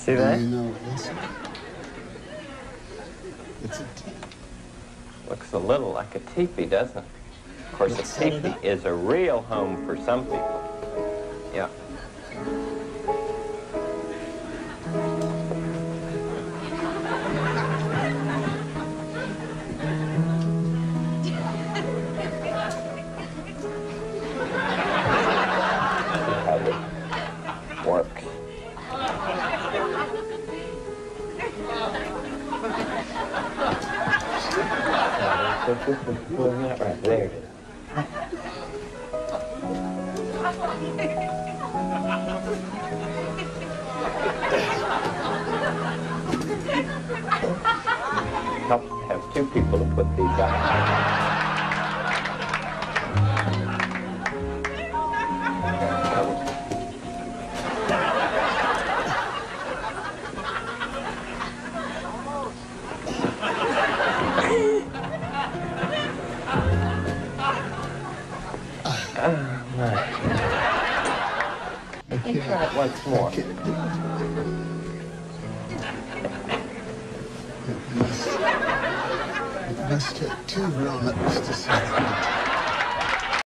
See that? You know, it's a Looks a little like a teepee, doesn't it? Of course, a teepee is a real home for some people. Yeah. Works. Right there it is. Helps to have two people to put these out. Try it once more. It must take two grown-ups to say